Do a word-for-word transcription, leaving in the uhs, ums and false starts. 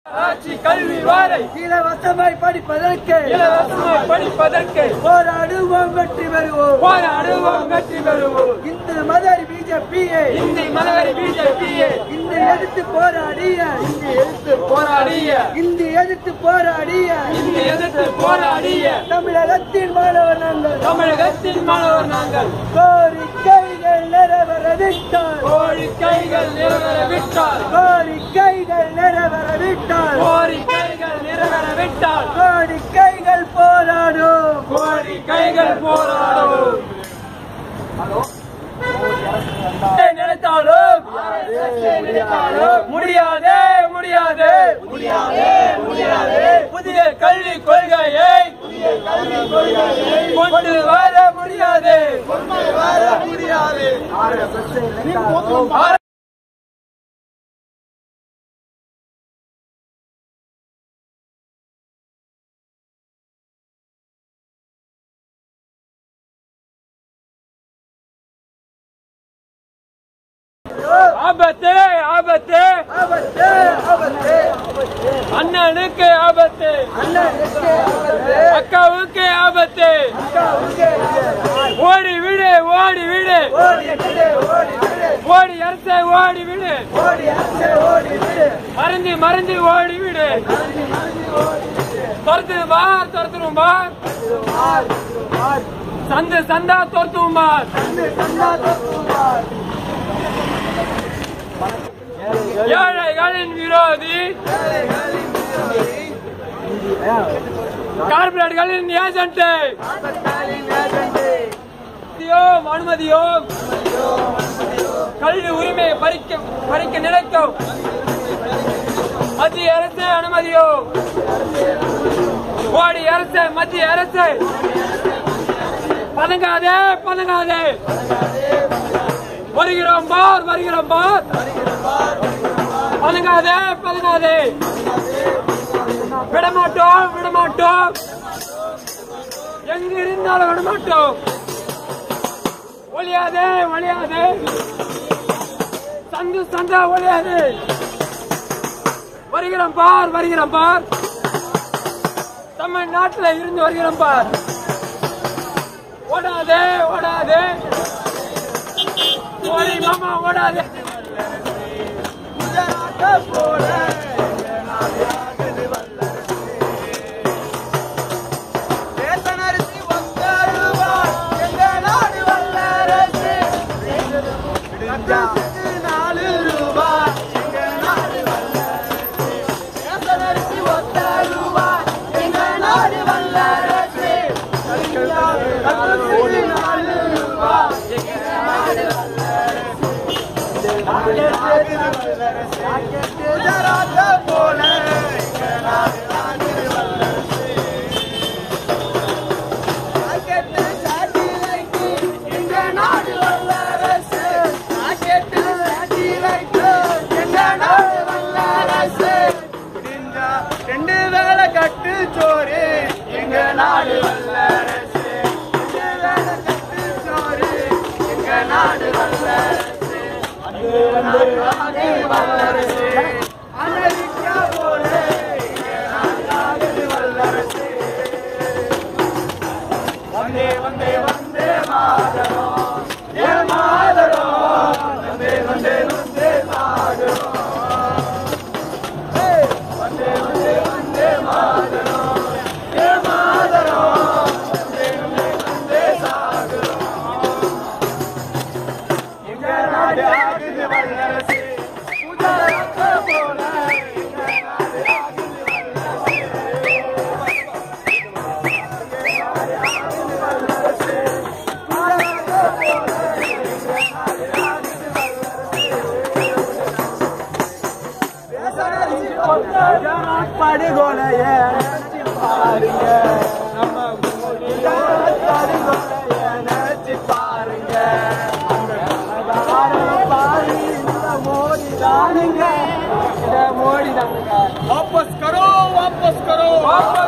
ஆட்சி கல்வி வாரை இலவசமாய் படிப்பதற்கு இலவசமாய் படிப்பதற்கு போராடுவோம் வெற்றி பெறுவோம் போராடுவோம் வெற்றி பெறுவோம். இந்து மதர் பிஜேபியை இந்தி மலர் பிஜேபியை இந்து எதிர்த்து போராடிய இந்தி எதிர்த்து போராடிய இந்தி எதிர்த்து போராடிய இந்தி எதிர்த்து போராடிய தமிழகத்தின் மாணவர் நாங்கள் தமிழகத்தின் மாணவர் நாங்கள் கோரிக்கைகள் நிறைவேறவிட்டால் கோரிக்கைகள் நிறைவேறவிட்டால் கோரிக்கைகள் நிறைவேறவிட்டால் கோரிக்கைகள் நிறைவேறவிட்டால் கோரிக்கைகள் போராடும் கோரிக்கைகள் போராடும். நினைத்தாலும் முடியாதே முடியாது புதிய கல்விக் கொள்கையை கொண்டு வர முடியாது. ஆபத்து ஆபத்து ஆபத்து ஆபத்து அண்ணனுக்கு ஆபத்து அண்ணனுக்கு ஆபத்து அக்காவுக்கு ஆபத்து அக்காவுக்கு ஓடி விடு ஓடி விடு ஓடி விடு ஓடி விடு ஓடி அரசை ஓடி விடு ஓடி அரசே ஓடி விடு மறந்து மறந்து ஓடி விடு துரத்து பார் துரத்துரும் பார் மார் மார் சந்து சந்தா துரத்துவும் பார் சந்து சந்தா தத்துவார் ஏழைகளின் விரோதி கார்பரேட்களின் ஏஜென்ட் அனுமதியோ கல்வி உரிமையை பறிக்க பறிக்க நினைக்கும் மத்திய அரசு அனுமதியோ மோடி அரசு மத்திய அரசு பதுங்காதே பதுங்காதே வருகிறோம் பார் வருகிறோம் பார் பதுங்காதே பதுங்காதே விடமாட்டோம் விடமாட்டோம் எங்க இருந்தாலும் விடமாட்டோம். ஒளியாதே ஒளியாதே சந்து சந்தா ஒளியாதே வருகிறோம் பார் வருகிறோம் பார் தமிழ்நாட்டில் இருந்து வருகிறோம் பார். ஓடாதே ஓடாதே ஓடி மாமா ஓடாதே போல பேசனரிசி வந்தாடுவார் எங்க நாடு வல்லரசு நாலு ரூபா எங்க நாடு வல்லரசு பேசனரிசி வந்தாடுவார் எங்க நாடு வல்லரசு நாலு ரூபா எங்க நாடு போல எங்க நாடு வல்லரசு எங்க நாடு வல்லரசு ரெண்டு வேலை கட்டு சோறு எங்க நாடு வல்லரசு ரெண்டு வேலை கட்டு சோறு எங்க நாடு வல்லரசு வல்லரசு அமெரிக்கா போல வல்லரசு வந்தே வந்தே வந்தே மாதரம் ஏ மாதரம் வந்தே வந்தே வந்தே மாதரம் வந்தே வந்தே வந்தே மாதரம் ஏ மாதரம் வந்தே வந்தே வந்தே சாகரம் எங்க நாடு ஆகுது வல்லரசு உதரக்க போல எங்க நாடு ஆகுது வல்லரசு படுகொலைய பாருங்க நம்ம படுகொலைய நினைச்சு பாருங்க மோடி தானுங்க மோடி தானுங்க வாபஸ் கரோ வாபஸ் கரோ